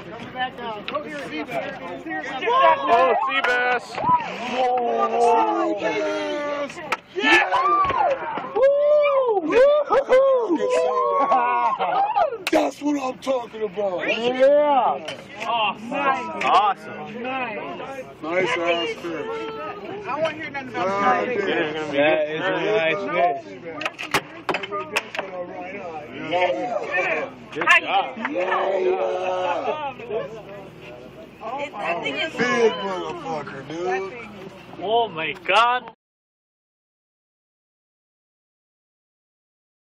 back down. Go here, Seabass. Oh, Seabass. Oh, yeah! Woo! That's what I'm talking about. Yeah. Awesome. Awesome. Nice ass fish. I want to hear nothing about That is a nice fish. Good job. Big motherfucker, dude. Oh my God.